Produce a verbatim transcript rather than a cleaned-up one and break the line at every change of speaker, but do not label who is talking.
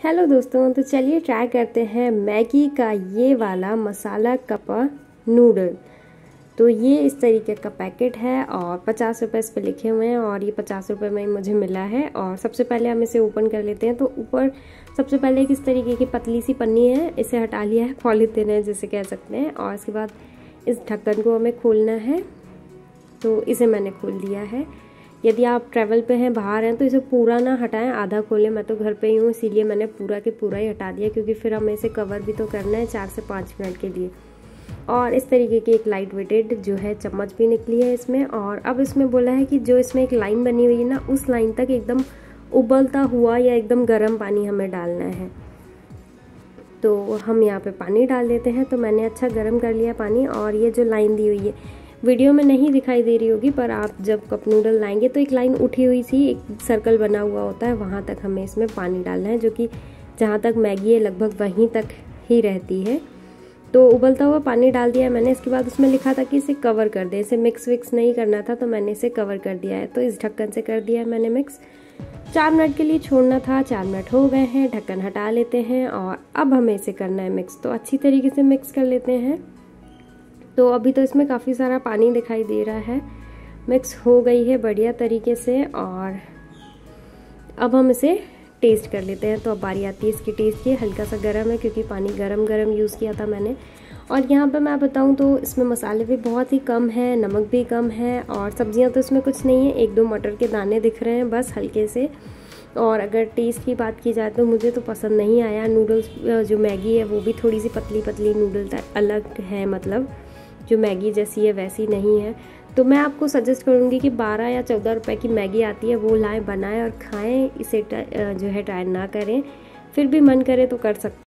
Hello दोस्तों, तो चलिए ट्राई करते हैं मैगी का ये वाला मसाला कपा नूडल। तो ये इस तरीके का पैकेट है और पचास रुपये इस पर लिखे हुए हैं और ये पचास रुपये में मुझे मिला है। और सबसे पहले हम इसे ओपन कर लेते हैं। तो ऊपर सबसे पहले किस तरीके की पतली सी पन्नी है, इसे हटा लिया है, पॉलीथिन है जिसे कह सकते हैं। और इसके बाद इस ढक्कन को हमें खोलना है, तो इसे मैंने खोल दिया है। यदि आप ट्रैवल पे हैं, बाहर हैं, तो इसे पूरा ना हटाएं, आधा खोलें। मैं तो घर पे ही हूँ, इसीलिए मैंने पूरा के पूरा ही हटा दिया, क्योंकि फिर हमें इसे कवर भी तो करना है चार से पाँच मिनट के लिए। और इस तरीके की एक लाइट वेटेड जो है चम्मच भी निकली है इसमें। और अब इसमें बोला है कि जो इसमें एक लाइन बनी हुई है ना, उस लाइन तक एकदम उबलता हुआ या एकदम गर्म पानी हमें डालना है। तो हम यहाँ पे पानी डाल देते हैं। तो मैंने अच्छा गर्म कर लिया पानी। और ये जो लाइन दी हुई है, वीडियो में नहीं दिखाई दे रही होगी, पर आप जब कप नूडल लाएंगे तो एक लाइन उठी हुई सी एक सर्कल बना हुआ होता है, वहाँ तक हमें इसमें पानी डालना है, जो कि जहाँ तक मैगी है लगभग वहीं तक ही रहती है। तो उबलता हुआ पानी डाल दिया है मैंने। इसके बाद उसमें लिखा था कि इसे कवर कर दें, इसे मिक्स विक्स नहीं करना था, तो मैंने इसे कवर कर दिया है। तो इस ढक्कन से कर दिया है मैंने मिक्स। चार मिनट के लिए छोड़ना था, चार मिनट हो गए हैं। ढक्कन हटा लेते हैं और अब हमें इसे करना है मिक्स। तो अच्छी तरीके से मिक्स कर लेते हैं। तो अभी तो इसमें काफ़ी सारा पानी दिखाई दे रहा है। मिक्स हो गई है बढ़िया तरीके से। और अब हम इसे टेस्ट कर लेते हैं। तो अब बारी आती है इसकी टेस्ट की। हल्का सा गर्म है, क्योंकि पानी गरम गरम यूज़ किया था मैंने। और यहाँ पे मैं बताऊँ तो इसमें मसाले भी बहुत ही कम है, नमक भी कम है, और सब्जियाँ तो इसमें कुछ नहीं है। एक दो मटर के दाने दिख रहे हैं बस हल्के से। और अगर टेस्ट की बात की जाए तो मुझे तो पसंद नहीं आया। नूडल्स जो मैगी है वो भी थोड़ी सी पतली पतली नूडल अलग है, मतलब जो मैगी जैसी है वैसी नहीं है। तो मैं आपको सजेस्ट करूँगी कि बारह या चौदह रुपए की मैगी आती है, वो लाएं, बनाएं और खाएं। इसे जो है ट्राई ना करें, फिर भी मन करे तो कर सकते।